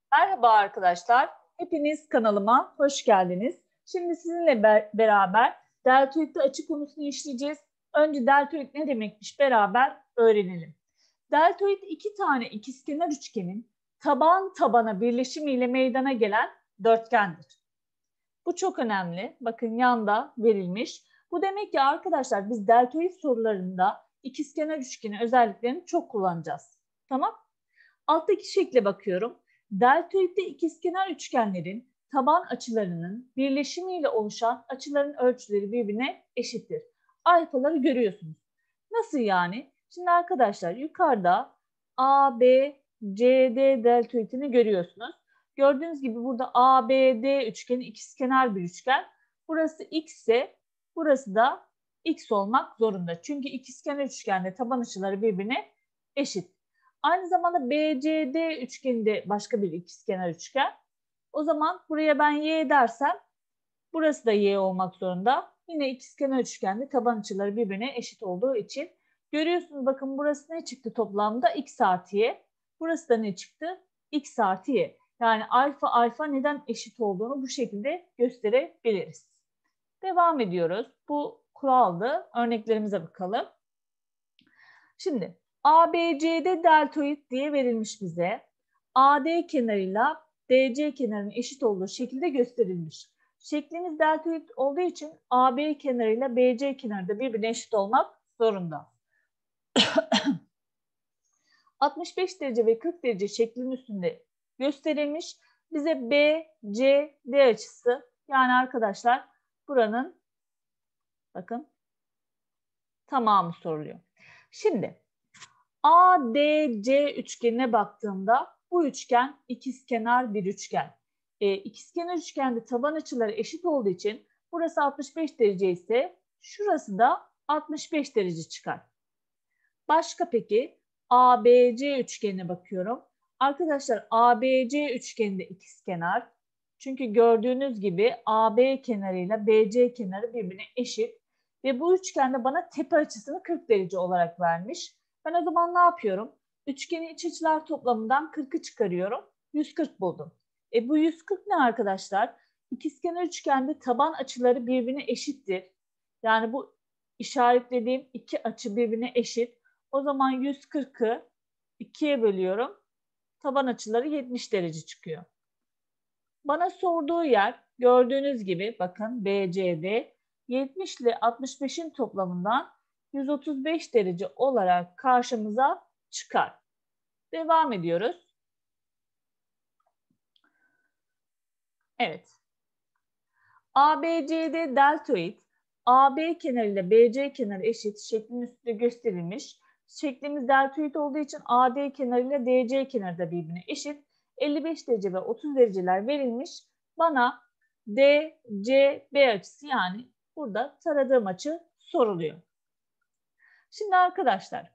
Merhaba arkadaşlar, hepiniz kanalıma hoş geldiniz. Şimdi sizinle beraber deltoidli açı konusunu işleyeceğiz. Önce deltoid ne demekmiş beraber öğrenelim. Deltoid iki tane ikizkenar üçgenin taban tabana birleşimiyle meydana gelen dörtgendir. Bu çok önemli. Bakın yanda verilmiş. Bu demek ki arkadaşlar biz deltoid sorularında ikizkenar üçgenin özelliklerini çok kullanacağız. Tamam? Alttaki şekle bakıyorum. Deltoidli ikizkenar üçgenlerin taban açılarının birleşimiyle oluşan açıların ölçüleri birbirine eşittir. Alfaları görüyorsunuz. Nasıl yani? Şimdi arkadaşlar yukarıda ABCD deltoidini görüyorsunuz. Gördüğünüz gibi burada ABD üçgeni ikizkenar bir üçgen. Burası X ise burası da X olmak zorunda. Çünkü ikizkenar üçgende taban açıları birbirine eşit. Aynı zamanda BCD üçgeni de başka bir ikizkenar üçgen. O zaman buraya ben Y dersem burası da Y olmak zorunda. Yine ikizkenar üçgende taban açıları birbirine eşit olduğu için görüyorsunuz bakın burası ne çıktı toplamda? X artı Y. Burası da ne çıktı? X artı Y. Yani alfa neden eşit olduğunu bu şekilde gösterebiliriz. Devam ediyoruz. Bu kuraldı. Örneklerimize bakalım. Şimdi ABCD deltoid diye verilmiş bize. AD kenarıyla DC kenarının eşit olduğu şekilde gösterilmiş. Şeklimiz deltoid olduğu için AB kenarıyla BC kenarı da birbirine eşit olmak zorunda. 65 derece ve 40 derece şeklin üstünde gösterilmiş. Bize BCD açısı yani arkadaşlar buranın bakın tamamı soruluyor. Şimdi ADC üçgenine baktığımda bu üçgen ikizkenar bir üçgen. İkizkenar üçgende taban açıları eşit olduğu için burası 65 derece ise şurası da 65 derece çıkar. Başka peki ABC üçgenine bakıyorum. Arkadaşlar ABC üçgeninde ikizkenar. Çünkü gördüğünüz gibi AB kenarıyla BC kenarı birbirine eşit. Ve bu üçgende bana tepe açısını 40 derece olarak vermiş. Ben o zaman ne yapıyorum? Üçgenin iç açılar toplamından 40'ı çıkarıyorum. 140 buldum. Bu 140 ne arkadaşlar? İkizkenar üçgende taban açıları birbirine eşittir. Yani bu işaretlediğim iki açı birbirine eşit. O zaman 140'ı 2'ye bölüyorum. Taban açıları 70 derece çıkıyor. Bana sorduğu yer gördüğünüz gibi bakın BCD 70 ile 65'in toplamından 135 derece olarak karşımıza çıkar. Devam ediyoruz. Evet. ABCD deltoid AB kenarı ile BC kenarı eşit şeklin üstünde gösterilmiş. Şeklimiz deltoid olduğu için AD kenarı ile DC kenarı da birbirine eşit. 55 derece ve 30 dereceler verilmiş. Bana DCB açısı yani burada taradığım açı soruluyor. Şimdi arkadaşlar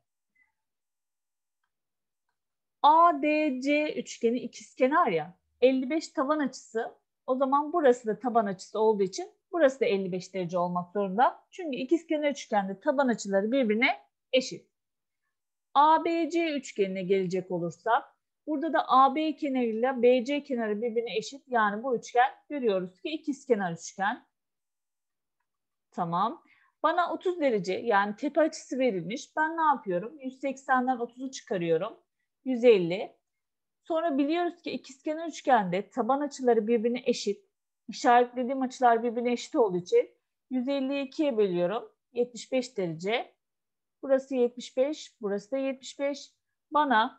ADC üçgeni ikizkenar ya 55 taban açısı o zaman burası da taban açısı olduğu için burası da 55 derece olmak zorunda. Çünkü ikizkenar üçgende taban açıları birbirine eşit. ABC üçgenine gelecek olursak burada da AB kenarıyla BC kenarı birbirine eşit. Yani bu üçgen görüyoruz ki ikizkenar üçgen. Tamam. Bana 30 derece yani tepe açısı verilmiş. Ben ne yapıyorum? 180'den 30'u çıkarıyorum. 150. Sonra biliyoruz ki ikizkenar üçgende taban açıları birbirine eşit. İşaretlediğim açılar birbirine eşit olduğu için 150'yi 2'ye bölüyorum. 75 derece. Burası 75, burası da 75. Bana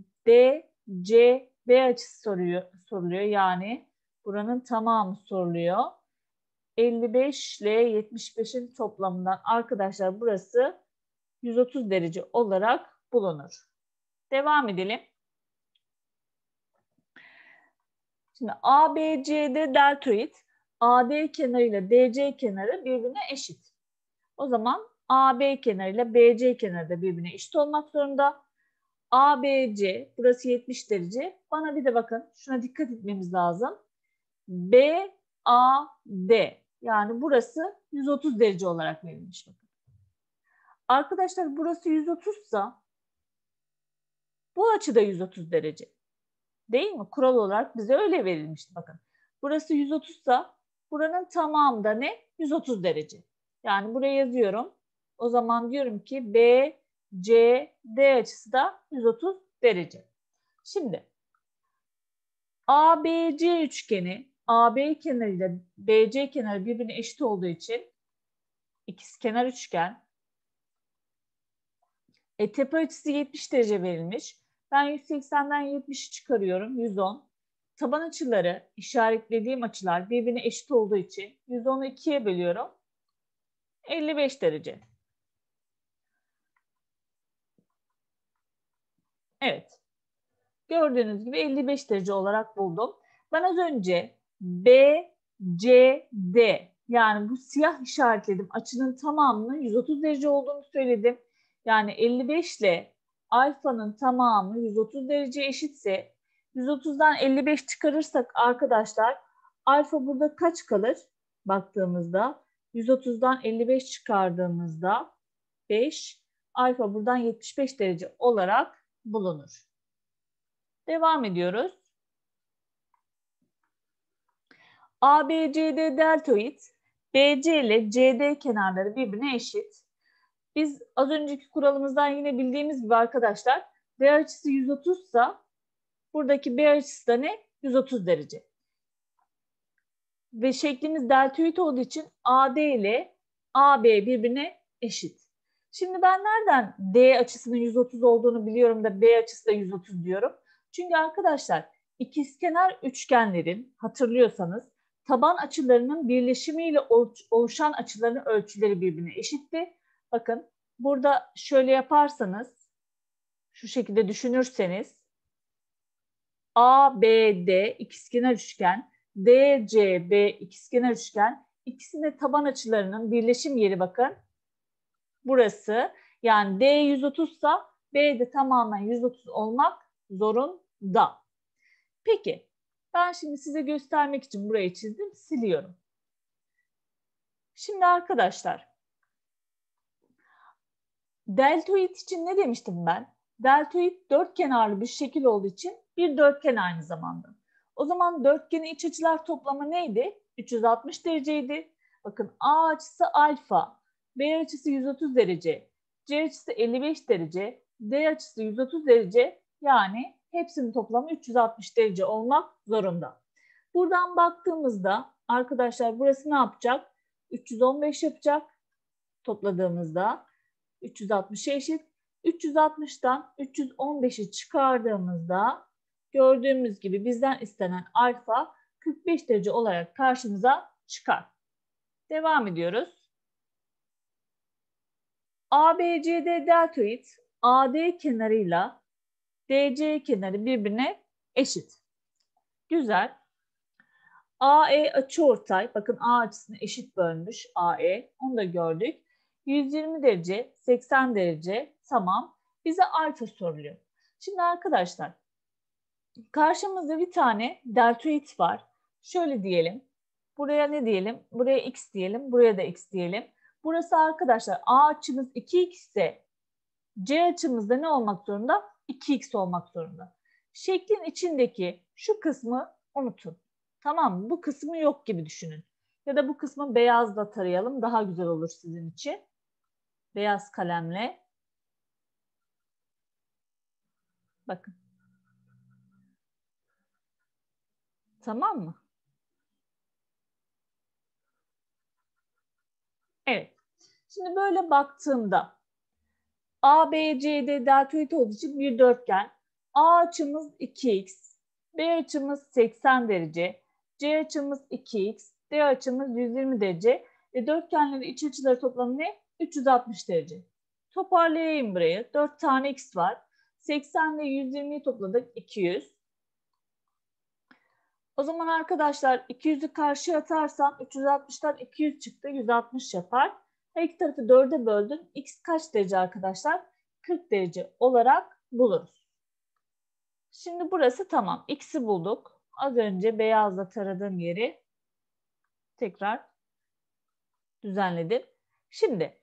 DCB açısı soruluyor. Yani buranın tamamı soruluyor. 55 ile 75'in toplamından arkadaşlar burası 130 derece olarak bulunur. Devam edelim. Şimdi ABCD deltoid AD kenarı ile DC kenarı birbirine eşit. O zaman AB kenarı ile BC kenarı da birbirine eşit olmak zorunda. ABC burası 70 derece. Bana bir de bakın şuna dikkat etmemiz lazım. BAD yani burası 130 derece olarak verilmiş. Bakın. Arkadaşlar burası 130 ise bu açı da 130 derece. Değil mi? Kural olarak bize öyle verilmişti bakın. Burası 130 ise buranın tamamı da ne? 130 derece. Yani buraya yazıyorum. O zaman diyorum ki B, C, D açısı da 130 derece. Şimdi ABC üçgeni AB kenarıyla BC kenarı birbirine eşit olduğu için ikizkenar üçgen. Tepe açısı 70 derece verilmiş. Ben 180'den 70'i çıkarıyorum. 110. Taban açıları işaretlediğim açılar birbirine eşit olduğu için 110'u 2'ye bölüyorum. 55 derece. Evet. Gördüğünüz gibi 55 derece olarak buldum. Ben az önce B, C, D yani bu siyah işaretledim. Açının tamamının 130 derece olduğunu söyledim. Yani 55 ile alfanın tamamı 130 derece eşitse 130'dan 55 çıkarırsak arkadaşlar alfa burada kaç kalır? Baktığımızda 130'dan 55 çıkardığımızda 5, alfa buradan 75 derece olarak bulunur. Devam ediyoruz. ABCD deltoid, BC ile CD kenarları birbirine eşit. Biz az önceki kuralımızdan yine bildiğimiz gibi arkadaşlar D açısı 130 ise buradaki B açısı da ne? 130 derece. Ve şeklimiz deltoid olduğu için AD ile AB birbirine eşit. Şimdi ben nereden D açısının 130 olduğunu biliyorum da B açısı da 130 diyorum. Çünkü arkadaşlar ikizkenar üçgenlerin hatırlıyorsanız taban açılarının birleşimiyle oluşan açıların ölçüleri birbirine eşitti. Bakın burada şöyle yaparsanız, şu şekilde düşünürseniz ABD ikizkenar üçgen, DCB ikizkenar üçgen ikisinin taban açılarının birleşim yeri bakın burası. Yani D 130 ise B de tamamen 130 olmak zorunda. Peki ben şimdi size göstermek için burayı çizdim, siliyorum. Şimdi arkadaşlar deltoid için ne demiştim ben? Deltoid dört kenarlı bir şekil olduğu için bir dörtgen aynı zamanda. O zaman dörtgenin iç açılar toplamı neydi? 360 dereceydi. Bakın A açısı alfa, B açısı 130 derece, C açısı 55 derece, D açısı 130 derece. Yani hepsinin toplamı 360 derece olmak zorunda. Buradan baktığımızda arkadaşlar burası ne yapacak? 315 yapacak topladığımızda. 360'a eşit. 360'dan 315'i çıkardığımızda gördüğümüz gibi bizden istenen alfa 45 derece olarak karşımıza çıkar. Devam ediyoruz. ABCD deltoid AD kenarıyla DC kenarı birbirine eşit. Güzel. AE açıortay, bakın A açısını eşit bölmüş AE, onu da gördük. 120 derece, 80 derece, tamam. Bize alfa soruluyor. Şimdi arkadaşlar, karşımızda bir tane deltoid var. Şöyle diyelim, buraya ne diyelim? Buraya x diyelim, buraya da x diyelim. Burası arkadaşlar A açımız 2x ise C açımızda ne olmak zorunda? 2x olmak zorunda. Şeklin içindeki şu kısmı unutun. Tamam mı? Bu kısmı yok gibi düşünün. Ya da bu kısmı beyazla tarayalım. Daha güzel olur sizin için. Beyaz kalemle. Bakın. Tamam mı? Evet. Şimdi böyle baktığımda ABCD deltoid olduğu için bir dörtgen. A açımız 2x, B açımız 80 derece, C açımız 2x, D açımız 120 derece. Dörtgenlerin iç açıları toplamı ne? 360 derece. Toparlayayım burayı. 4 tane x var. 80 ile 120'yi topladık. 200. O zaman arkadaşlar 200'ü karşıya atarsam 360'dan 200 çıktı. 160 yapar. Her iki tarafı 4'e böldüm. X kaç derece arkadaşlar? 40 derece olarak buluruz. Şimdi burası tamam. X'i bulduk. Az önce beyazla taradığım yeri tekrar düzenledim. Şimdi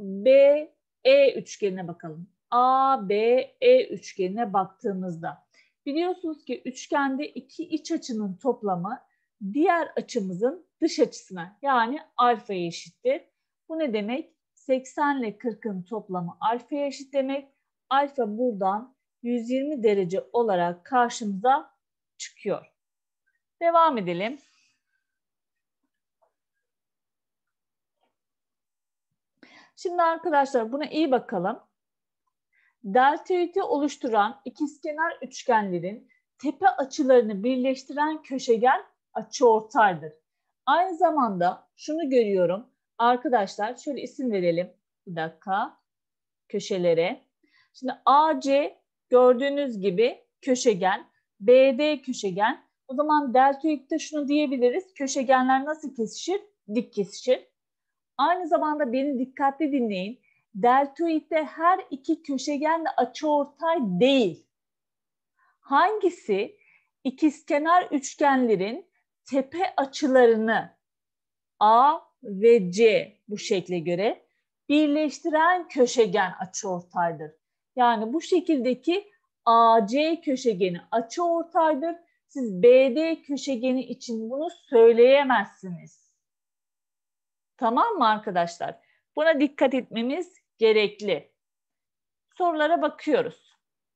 ABE üçgenine bakalım. ABE üçgenine baktığımızda Biliyorsunuz ki üçgende iki iç açının toplamı diğer açımızın dış açısına yani alfaya eşittir. Bu ne demek? 80 ile 40'ın toplamı alfaya eşit demek. Alfa buradan 120 derece olarak karşımıza çıkıyor. Devam edelim. Şimdi arkadaşlar buna iyi bakalım. Deltoidi oluşturan ikizkenar üçgenlerin tepe açılarını birleştiren köşegen açıortaydır. Aynı zamanda şunu görüyorum. Arkadaşlar şöyle isim verelim. Bir dakika. Köşelere. Şimdi AC gördüğünüz gibi köşegen, BD köşegen. O zaman deltoidde şunu diyebiliriz. Köşegenler nasıl kesişir? Dik kesişir. Aynı zamanda beni dikkatli dinleyin. Deltoidde her iki köşegen de açıortay değil. Hangisi ikizkenar üçgenlerin tepe açılarını A ve C bu şekle göre birleştiren köşegen açıortaydır. Yani bu şekildeki AC köşegeni açıortaydır. Siz BD köşegeni için bunu söyleyemezsiniz. Tamam mı arkadaşlar? Buna dikkat etmemiz gerekli. Sorulara bakıyoruz.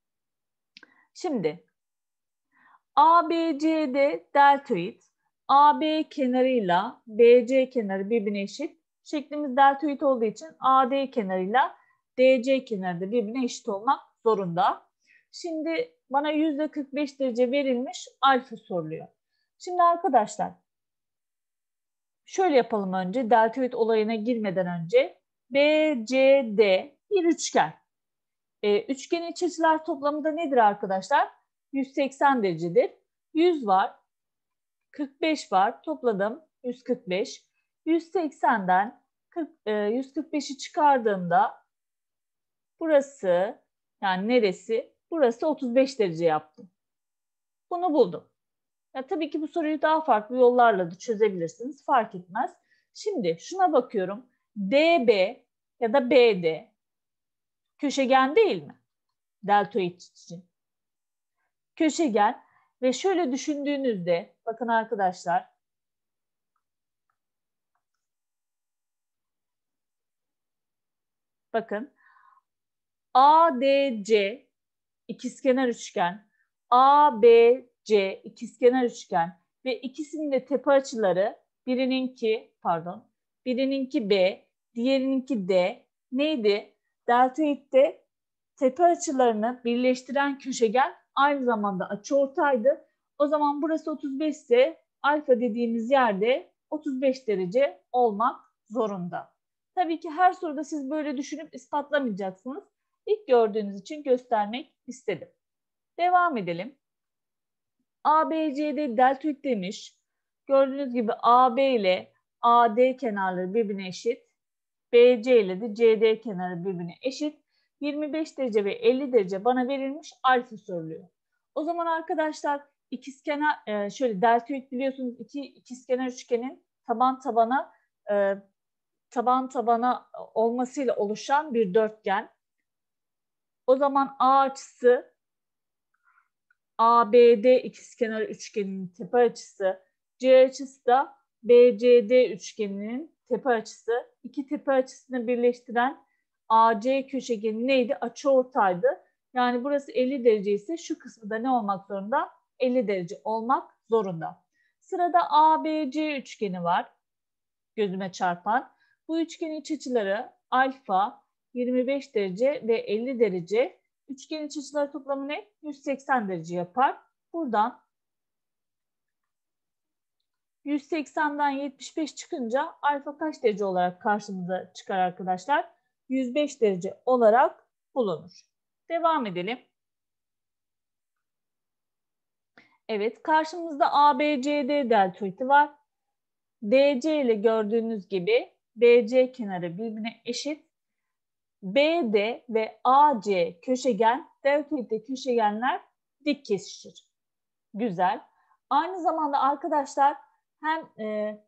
Şimdi ABCD deltoid, AB kenarıyla BC kenarı birbirine eşit. Şeklimiz deltoid olduğu için AD kenarıyla DC kenarı da birbirine eşit olmak zorunda. Şimdi bana %45 derece verilmiş alfa soruluyor. Şimdi arkadaşlar şöyle yapalım önce deltoid olayına girmeden önce. BCD bir üçgen. Üçgenin iç açılar toplamı da nedir arkadaşlar? 180 derecedir. 100 var, 45 var. Topladım 145. 180'den 145'i çıkardığımda burası yani neresi? Burası 35 derece yaptım. Bunu buldum. Ya tabii ki bu soruyu daha farklı yollarla da çözebilirsiniz. Fark etmez. Şimdi şuna bakıyorum. DB ya da BD köşegen değil mi? Deltoid için. Köşegen ve şöyle düşündüğünüzde bakın arkadaşlar bakın ADC ikizkenar üçgen, ABC ikizkenar üçgen ve ikisinin de tepe açıları birininki B, diğerininki D neydi? Deltoidde tepe açılarını birleştiren köşegen aynı zamanda açıortaydı. O zaman burası 35 ise alfa dediğimiz yerde 35 derece olmak zorunda. Tabii ki her soruda siz böyle düşünüp ispatlamayacaksınız. İlk gördüğünüz için göstermek istedim. Devam edelim. ABCD deltoid demiş. Gördüğünüz gibi AB ile AD kenarları birbirine eşit. BC ile de CD kenarı birbirine eşit. 25 derece ve 50 derece bana verilmiş alfa soruluyor. O zaman arkadaşlar ikizkenar şöyle deltoid biliyorsunuz iki ikizkenar üçgenin taban tabana olmasıyla oluşan bir dörtgen. O zaman A açısı ABD ikizkenar üçgeninin tepe açısı, C açısı da BCD üçgeninin tepe açısı. İki tepe açısını birleştiren AC köşegeni neydi? Açıortaydı. Yani burası 50 derece ise şu kısmı da ne olmak zorunda? 50 derece olmak zorunda. Sırada ABC üçgeni var. Gözüme çarpan. Bu üçgenin iç açıları alfa 25 derece ve 50 derece. Üçgenin iç açıları toplamı ne? 180 derece yapar. Buradan 180'den 75 çıkınca alfa kaç derece olarak karşımıza çıkar arkadaşlar? 105 derece olarak bulunur. Devam edelim. Evet, karşımızda ABCD deltoidi var. DC ile gördüğünüz gibi BC kenarı birbirine eşit. BD ve AC köşegen, deltoidde köşegenler dik kesişir. Güzel. Aynı zamanda arkadaşlar hem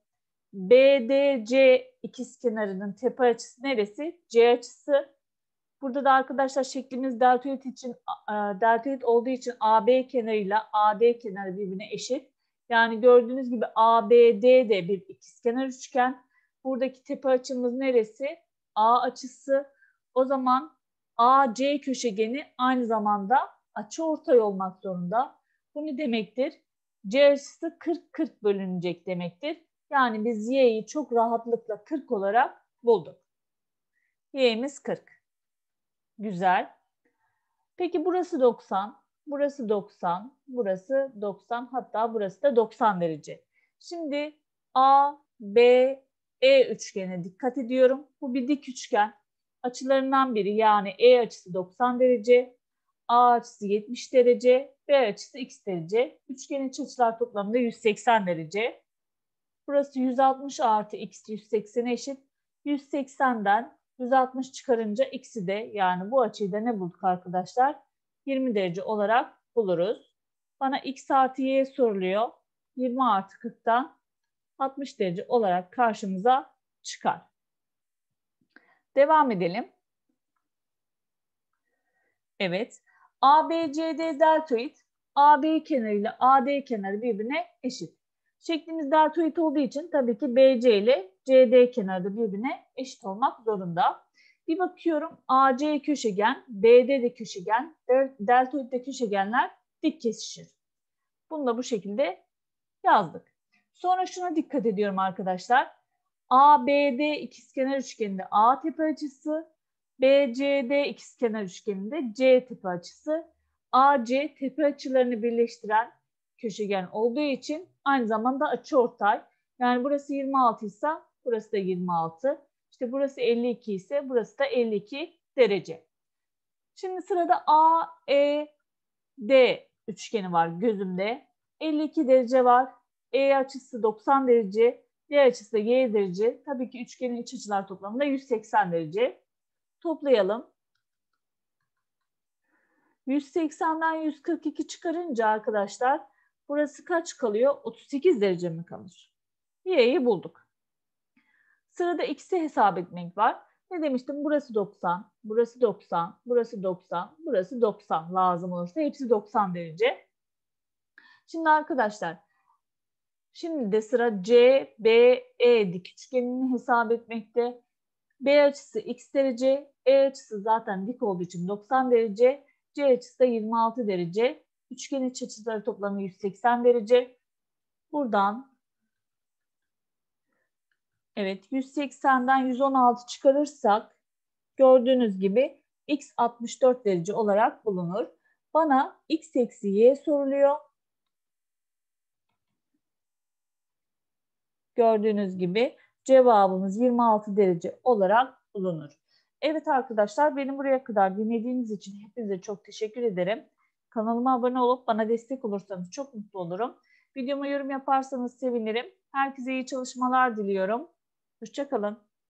BDC ikizkenarının tepe açısı neresi? C açısı. Burada da arkadaşlar şeklimiz deltoid için deltoid olduğu için AB kenarıyla AD kenarı birbirine eşit. Yani gördüğünüz gibi ABD de bir ikizkenar üçgen. Buradaki tepe açımız neresi? A açısı. O zaman AC köşegeni aynı zamanda açıortay olmak zorunda. Bu ne demektir? C açısı 40-40 bölünecek demektir. Yani biz y'yi çok rahatlıkla 40 olarak bulduk. Y'miz 40. Güzel. Peki burası 90, burası 90, burası 90, hatta burası da 90 derece. Şimdi A, B, E üçgene dikkat ediyorum. Bu bir dik üçgen. Açılarından biri yani E açısı 90 derece, A açısı 70 derece, B açısı x derece. Üçgenin iç açılar toplamında 180 derece. Burası 160 artı x 180'e eşit. 180'den 160 çıkarınca x'i de yani bu açıyı da ne bulduk arkadaşlar? 20 derece olarak buluruz. Bana x artı y soruluyor. 20 artı 40'tan 60 derece olarak karşımıza çıkar. Devam edelim. Evet. ABCD deltoid AB kenarı ile AD kenarı birbirine eşit. Şeklimiz deltoid olduğu için tabii ki BC ile CD kenarı da birbirine eşit olmak zorunda. Bir bakıyorum AC köşegen, BD de köşegen, deltoid de köşegenler dik kesişir. Bunu da bu şekilde yazdık. Sonra şuna dikkat ediyorum arkadaşlar. ABD ikizkenar üçgeninde A tepe açısı, BCD ikizkenar üçgeninde C tepe açısı, AC tepe açılarını birleştiren köşegen olduğu için aynı zamanda açıortay. Yani burası 26 ise burası da 26. İşte burası 52 ise burası da 52 derece. Şimdi sırada AED üçgeni var gözümde. 52 derece var. E açısı 90 derece. D açısı da y derece. Tabii ki üçgenin iç açılar toplamında 180 derece. Toplayalım. 180'den 142 çıkarınca arkadaşlar burası kaç kalıyor? 38 derece mi kalır? Y'yi bulduk. Sırada x'i hesap etmek var. Ne demiştim? Burası 90, burası 90, burası 90, burası 90 lazım olursa hepsi 90 derece. Şimdi arkadaşlar şimdi de sıra CBE dik üçgenini hesap etmekte. B açısı x derece, E açısı zaten dik olduğu için 90 derece, C açısı da 26 derece. Üçgenin iç açıları toplamı 180 derece. Buradan evet 180'den 116 çıkarırsak gördüğünüz gibi x 64 derece olarak bulunur. Bana x eksi y soruluyor. Gördüğünüz gibi cevabımız 26 derece olarak bulunur. Evet arkadaşlar benim buraya kadar dinlediğiniz için hepinize çok teşekkür ederim. Kanalıma abone olup bana destek olursanız çok mutlu olurum. Videoma yorum yaparsanız sevinirim. Herkese iyi çalışmalar diliyorum. Hoşça kalın.